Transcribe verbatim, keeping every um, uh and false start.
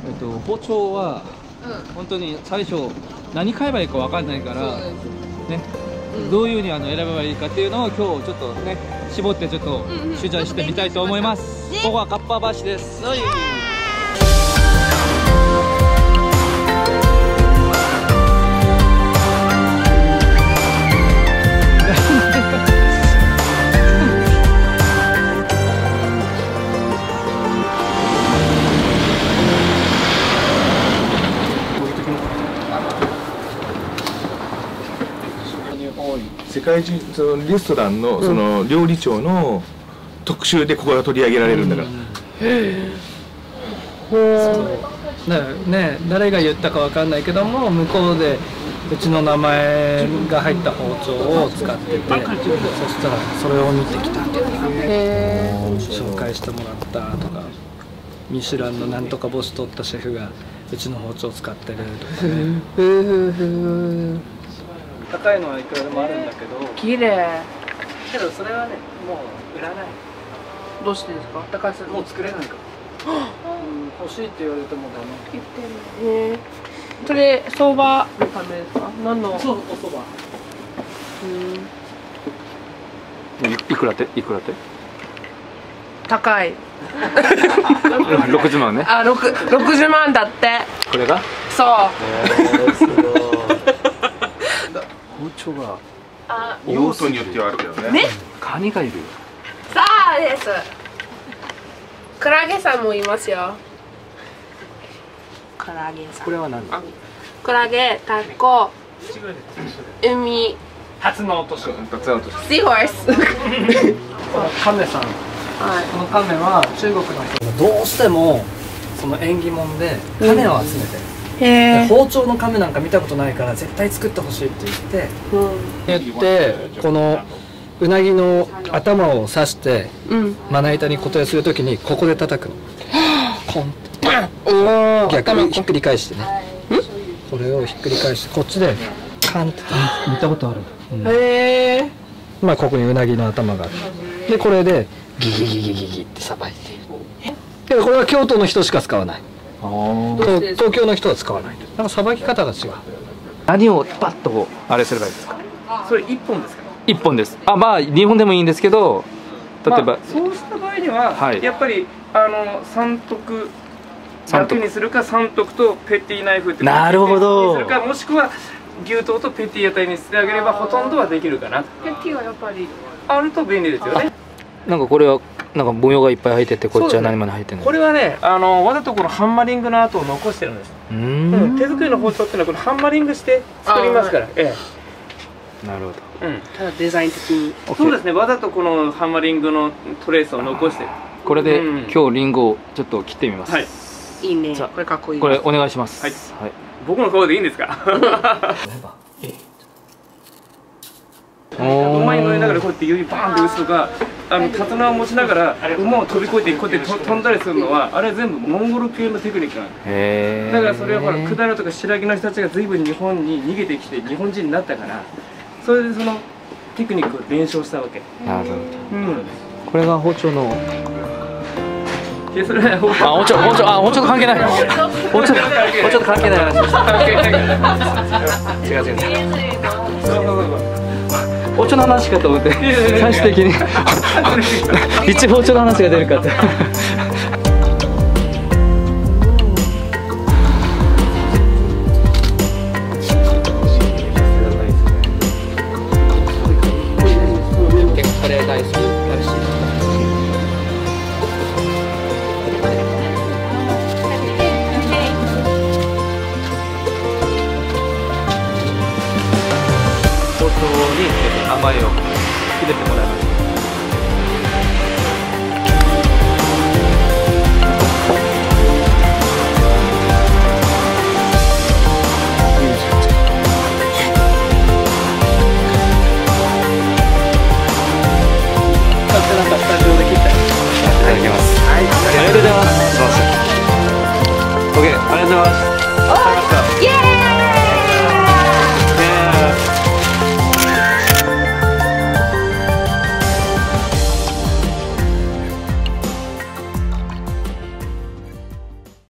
えっと包丁は本当に最初何買えばいいかわかんないからね、どういうふうにあの選べばいいかっていうのを今日ちょっとね絞ってちょっと取材してみたいと思います。ここはかっぱ橋です。 世界中そのレストランのその料理長の特集でここが取り上げられるんだから。へえ。ね、誰が言ったかわかんないけども、向こうでうちの名前が入った包丁を使ってて、そしたらそれを見てきたとか、紹介してもらったとか、ミシュランのなんとか星取ったシェフがうちの包丁を使ってるとかね。高いのはいくらでもあるんだけど、 綺麗。 けどそれはね、もう売らない。 どうしてですか？高さもう作れないから。うん、欲しいって言われてもダメ。 言ってるね。それ相場のためですか？何の？ そう、お蕎麦。 うん。 いくらっていくらって高い。 ろくじゅうまんね。 あ、六六十万だって。 これが？ そう。 えー、すごい。包丁が用途によってはあるけどね。 ね。 カニがいるよ。 さあです。クラゲさんもいますよ。クラゲさん。 これは何？ クラゲ、タコ、海、 初の落とし。 初の落とし。 シーホース。 このカメさん。 はい。 このカメは中国の人がどうしてもその縁起物でカメを集めてる。 へー。 包丁のカメなんか見たことないから絶対作ってほしいって言ってうん。 言ってこのうなぎの頭を刺してうん。 まな板に固定するときにここで叩くの。コンっておお。 逆にひっくり返してね。これをひっくり返してこっちでカンって見たことある。 へえ。 まあここにうなぎの頭がある。でこれでギギギギギギってさばいて。けどこれは京都の人しか使わない。東東京の人は使わない。なんかさばき方が違う。 何をパッとあれすればいいですか？ それ一本ですか？ 一本です。あ、まあ二本でもいいんですけど、例えば、 まあ、そうした場合には、 はい、 やっぱりあの三徳だけにするか三徳とペティナイフってなるほど。 にするかもしくは牛刀とペティ屋台にしてあげればほとんどはできるかな。 ペティはやっぱりあると便利ですよね。 なんかこれはなんか模様がいっぱい入っててこっちは何も入ってない。 これはね、あのわざとこのハンマリングの跡を残してるんです。 うーうん、手作りの包丁っていうのはこのハンマリングして作りますから。ええ。なるほど。 うん。 ただデザイン的に。 そうですね。わざとこのハンマリングのトレースを残してる。 これで、 うん、 今日リンゴをちょっと切ってみます。 はい。 いいね。 じゃあこれかっこいい。 これお願いします。 はい。 はい、 僕の顔でいいんですか？馬に乗りながらこうやって指バーンって打つとか、あの刀を持ちながら馬を飛び越えてこうやって飛んだりするのはあれは全部モンゴル系のテクニックなんです。 へー。 だからそれはほら百済とか白木の人たちが随分日本に逃げてきて日本人になったからそれでそのテクニックを伝承したわけ。 なるほど。 うん。 これが包丁の。 でそれは包丁。 あ、包丁包丁あ包丁と関係ない。包丁包丁と関係ない話。 関係ないから。 違う違う。 そうそうそう。 包丁の話かと思って最終的に一包丁の話が出るかって。結構カレー大好きだし。包丁に甘えを入れてもらいます。 買ってなんかスタジオで切ったりいただきます。はい、ありがとうございます。すみません。オッケー、ありがとうございます。